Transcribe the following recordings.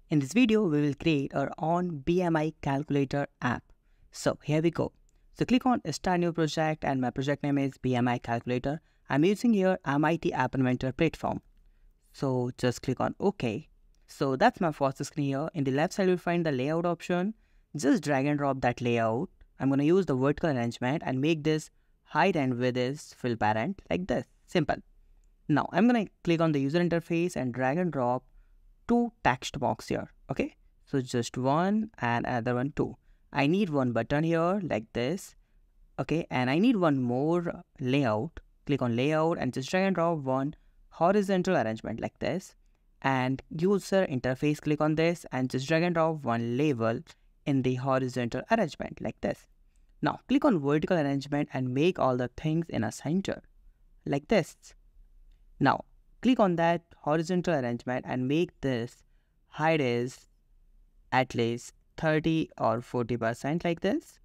In this video, we will create our own BMI calculator app. So here we go. So click on Start New Project and my project name is BMI Calculator. I'm using here MIT App Inventor platform. So just click on OK. So that's my first screen here. In the left side, you'll find the layout option. Just drag and drop that layout. I'm going to use the vertical arrangement and make this height and width is fill parent like this. Simple. Now I'm going to click on the user interface and drag and drop two text box here. Okay, so just one and another one too. I need one button here like this. Okay, and I need one more layout. Click on layout and just drag and drop one horizontal arrangement like this. And user interface, click on this and just drag and drop one label in the horizontal arrangement like this. Now click on vertical arrangement and make all the things in a center like this. Now click on that horizontal arrangement and make this height is at least 30 or 40% like this.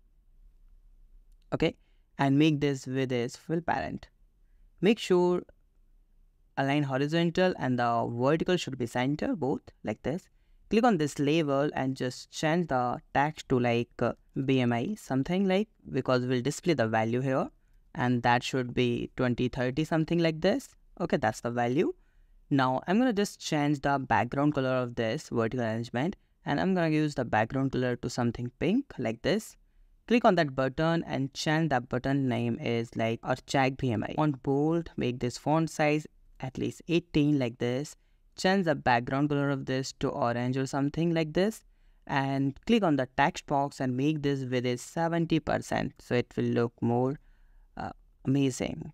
Okay, and make this width is fill parent. Make sure align horizontal and the vertical should be center both like this. Click on this label and just change the text to like BMI something like, because we'll display the value here and that should be 2030 something like this. Okay, that's the value. Now I'm going to just change the background color of this vertical arrangement and I'm going to use the background color to something pink like this. Click on that button and change that button name is like or check BMI. Font bold, make this font size at least 18 like this. Change the background color of this to orange or something like this. And click on the text box and make this width is 70% so it will look more amazing.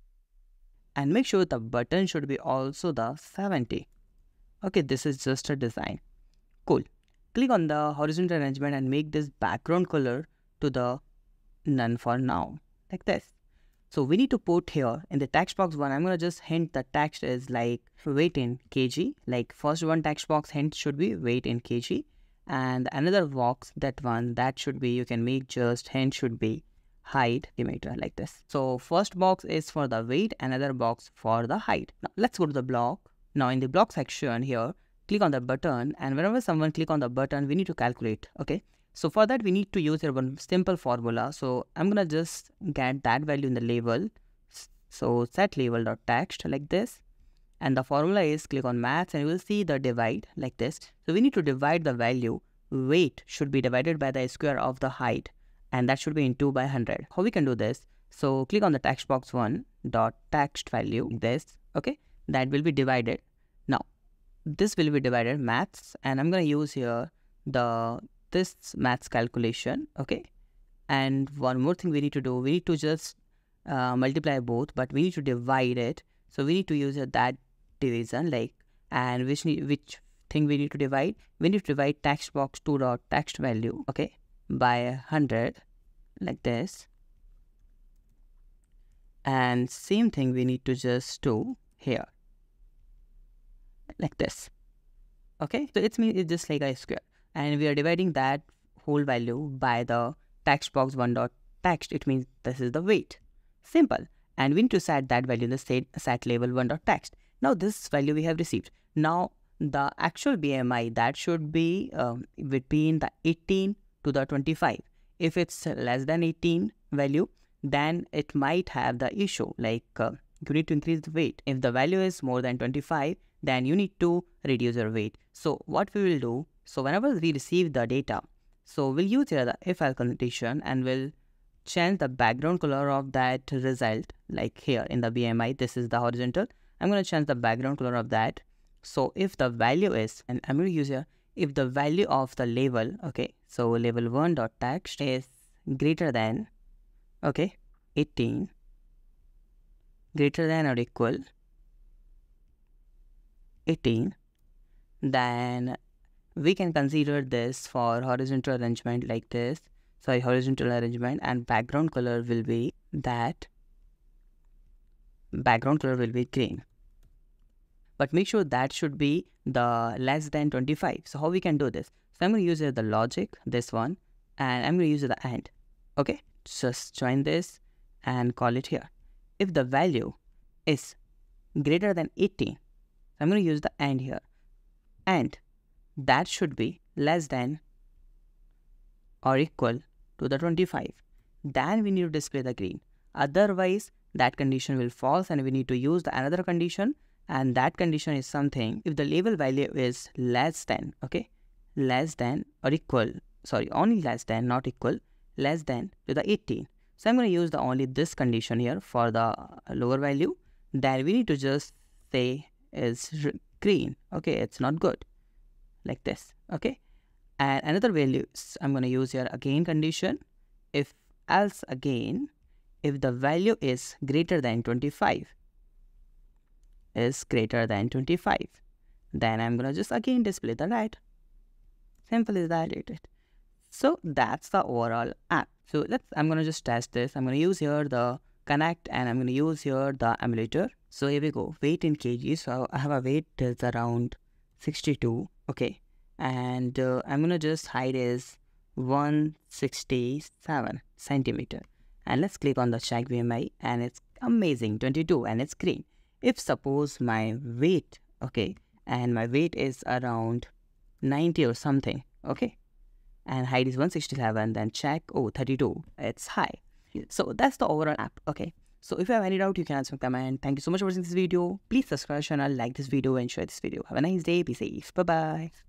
And make sure the button should be also the 70. Okay, this is just a design. Cool. Click on the horizontal arrangement and make this background color to the none for now, like this. So we need to put here in the text box one, I'm going to just hint the text is like weight in kg. Like first one text box hint should be weight in kg. And another box, that one, that should be, you can make just hint should be height estimator like this. So first box is for the weight, another box for the height. Now let's go to the block. Now in the block section here, click on the button and whenever someone click on the button, we need to calculate. Okay, so for that we need to use here one simple formula. So I'm gonna just get that value in the label. So set label dot text like this. And the formula is click on maths and you will see the divide like this. So we need to divide the value. Weight should be divided by the square of the height. And that should be in 2 by 100. How we can do this? So click on the text box one dot text value this. Okay, that will be divided. Now this will be divided maths and I'm going to use here this maths calculation. Okay, and one more thing we need to do, we need to just multiply both, but we need to divide it. So we need to use that division like, and which thing we need to divide? We need to divide text box 2 dot text value. Okay, by 100 like this. And same thing we need to just do here like this. Okay, so it's just like a square and we are dividing that whole value by the text box 1 dot text. It means this is the weight. Simple. And we need to set that value in the set label 1 dot text. Now this value we have received. Now the actual BMI that should be between the 18 to the 25. If it's less than 18 value, then it might have the issue like you need to increase the weight. If the value is more than 25, then you need to reduce your weight. So what we will do, so whenever we receive the data, so we'll use here the if-else condition and we'll change the background color of that result. Like here in the BMI, this is the horizontal. I'm going to change the background color of that. So if the value is, and I'm going to use here, if the value of the label, okay, so label 1 dot text is greater than, okay, 18, greater than or equal 18, then we can consider this for horizontal arrangement like this. So horizontal arrangement and background color will be that, background color will be green. But make sure that should be the less than 25. So how we can do this? So I'm going to use the logic, this one, and I'm going to use the AND. Okay, just join this and call it here. If the value is greater than 18, I'm going to use the AND here. And that should be less than or equal to the 25. Then we need to display the green. Otherwise, that condition will false and we need to use the another condition, and that condition is something if the label value is less than, okay, less than or equal, sorry, only less than, not equal, less than to the 18. So I'm going to use the only this condition here for the lower value. Then we need to just say is green, okay, it's not good, like this, okay. And another value I'm going to use here again condition, if else again, if the value is greater than 25, is greater than 25, then I'm going to just again display the red. Simple as that. So that's the overall app. So I'm going to just test this. I'm going to use here the connect and I'm going to use here the emulator. So here we go, weight in kg. So I have a weight is around 62, okay. And I'm going to just height is 167 centimeter. And let's click on the check BMI and it's amazing, 22 and it's green. If suppose my weight, okay, and my weight is around 90 or something, okay, and height is 167, then check, oh, 32, it's high. So that's the overall app, okay. So if you have any doubt, you can answer in comment. Thank you so much for watching this video. Please subscribe to the channel, like this video and share this video. Have a nice day, be safe, bye-bye.